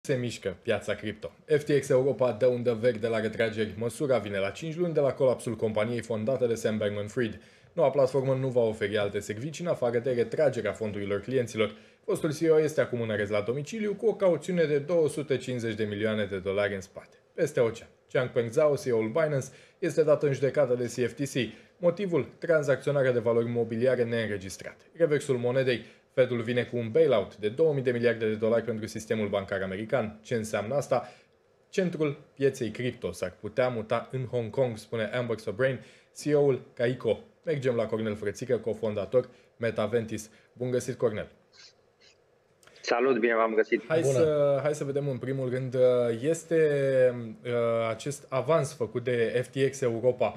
Se mișcă piața cripto. FTX Europa dă undă verde la retrageri. Măsura vine la 5 luni de la colapsul companiei fondate de Sam Bankman-Fried. Noua platformă nu va oferi alte servicii în afară de retragerea fondurilor clienților. Fostul CEO este acum în arest la domiciliu cu o cauțiune de 250 de milioane de dolari în spate. Peste ocean, Changpeng Zhao, CEO-ul Binance, este dat în judecată de CFTC. Motivul? Tranzacționarea de valori mobiliare neînregistrate. Reversul monedei. Fedul vine cu un bailout de 2000 de miliarde de dolari pentru sistemul bancar american. Ce înseamnă asta? Centrul pieței cripto s-ar putea muta în Hong Kong, spune Amber Sobrain, CEO-ul Caico. Mergem la Cornel Frățică, cofondator Metaventis. Bun găsit, Cornel! Salut, bine v-am găsit! Hai să vedem în primul rând, este acest avans făcut de FTX Europa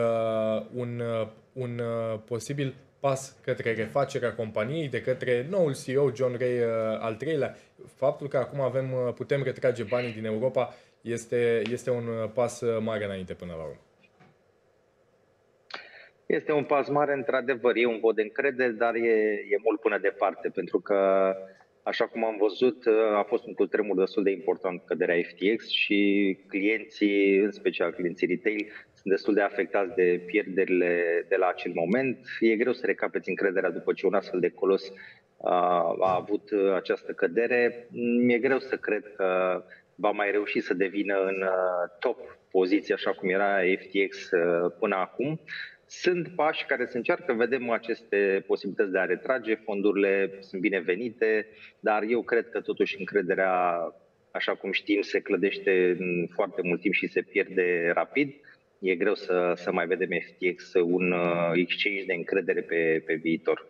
un posibil pas către refacerea companiei de către noul CEO John Ray al treilea. Faptul că acum putem retrage banii din Europa este un pas mare înainte până la urmă. Este un pas mare, într-adevăr, e un vot de încredere, dar e mult până departe, pentru că, așa cum am văzut, a fost un cutremur destul de important căderea FTX și clienții, în special clienții retail, sunt destul de afectați de pierderile de la acel moment. E greu să recapeți încrederea după ce un astfel de colos a avut această cădere. Mi-e greu să cred că va mai reuși să devină în top poziție, așa cum era FTX până acum. Sunt pași care se încearcă, vedem aceste posibilități de a retrage, fondurile sunt binevenite, dar eu cred că totuși încrederea, așa cum știm, se clădește în foarte mult timp și se pierde rapid. E greu să mai vedem FTX un exchange de încredere pe viitor.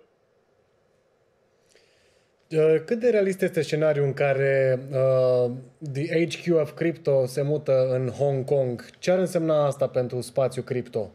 Cât de realist este scenariul în care the HQ of Crypto se mută în Hong Kong? Ce ar însemna asta pentru spațiul cripto?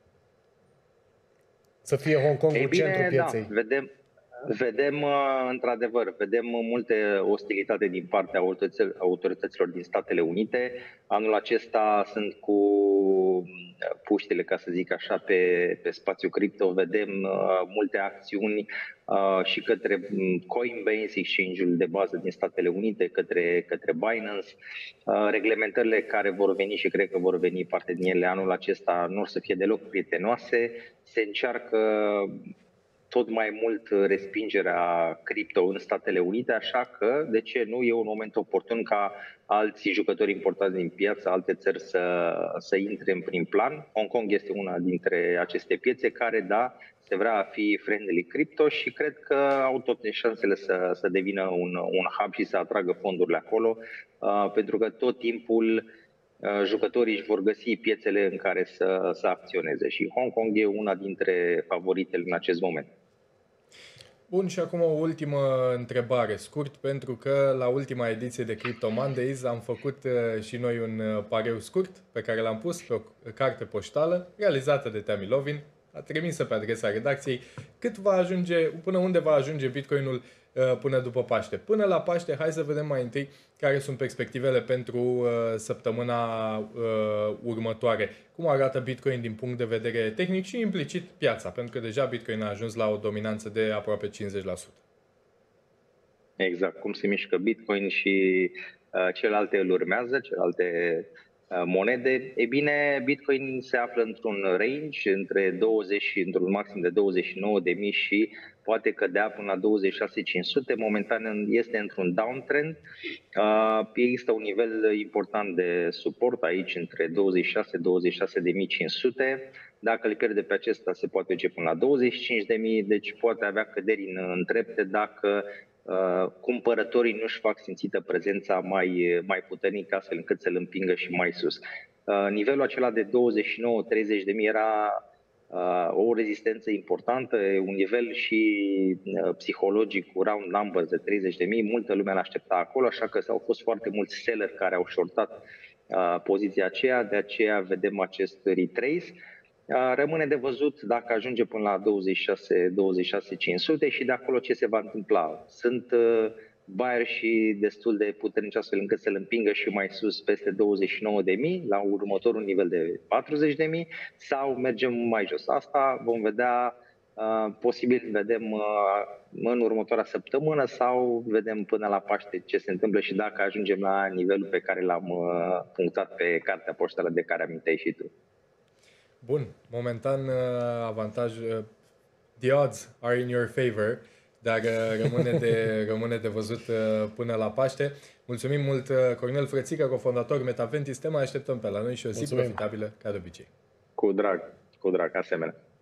Să fie Hong Kongul centrul pieței. Da, vedem într-adevăr, vedem multe ostilitate din partea autorităților din Statele Unite. Anul acesta sunt cu puștile, ca să zic așa, pe spațiul cripto. Vedem multe acțiuni și către Coinbase, exchange-ul de bază din Statele Unite, către Binance. Reglementările care vor veni și cred că vor veni parte din ele anul acesta nu o să fie deloc prietenoase. Se încearcă tot mai mult respingerea cripto în Statele Unite, așa că, de ce nu, e un moment oportun ca alți jucători importanți din piață, alte țări să intre în prim plan. Hong Kong este una dintre aceste piețe care, da, se vrea a fi friendly cripto și cred că au toate șansele să devină un hub și să atragă fondurile acolo, pentru că tot timpul jucătorii își vor găsi piețele în care să acționeze și Hong Kong e una dintre favoritele în acest moment. Bun, și acum o ultimă întrebare, scurt, pentru că la ultima ediție de Crypto Mondays am făcut și noi un pareu scurt pe care l-am pus pe o carte poștală realizată de Teami Lovin, a trimisă pe adresa redacției, până unde va ajunge Bitcoinul până după Paște. Până la Paște, hai să vedem mai întâi care sunt perspectivele pentru săptămâna următoare. Cum arată Bitcoin din punct de vedere tehnic și implicit piața, pentru că deja Bitcoin a ajuns la o dominanță de aproape 50%. Exact, cum se mișcă Bitcoin și celelalte îl urmează, celelalte monede. E bine, Bitcoin se află într-un range între 20 și într-un maxim de 29.000 și poate cădea până la 26.500. Momentan este într-un downtrend. Există un nivel important de suport aici între 26.500. Dacă îl pierde pe acesta, se poate duce până la 25.000, deci poate avea căderi în trepte dacă cumpărătorii nu își fac simțită prezența mai puternică, astfel încât să-l împingă și mai sus. Nivelul acela de 29-30.000 era o rezistență importantă, un nivel și psihologic cu round numbers de 30.000, multă lume l-aștepta acolo, așa că au fost foarte mulți selleri care au shortat poziția aceea, de aceea vedem acest retrace. Rămâne de văzut dacă ajunge până la 26.500 și de acolo ce se va întâmpla. Sunt buyeri și destul de puternici astfel încât să-l împingă și mai sus peste 29.000 la următorul nivel de 40.000 sau mergem mai jos. Asta vom vedea Posibil vedem în următoarea săptămână sau vedem până la Paște ce se întâmplă și dacă ajungem la nivelul pe care l-am punctat pe cartea poștală de care aminteai și tu. Bun, momentan the odds are in your favor, dar rămâne de văzut până la Paște. Mulțumim mult, Cornel Frățică, cofondator Metaventis. Te mai așteptăm pe la noi și o zi profitabilă ca de obicei. Cu drag, asemenea.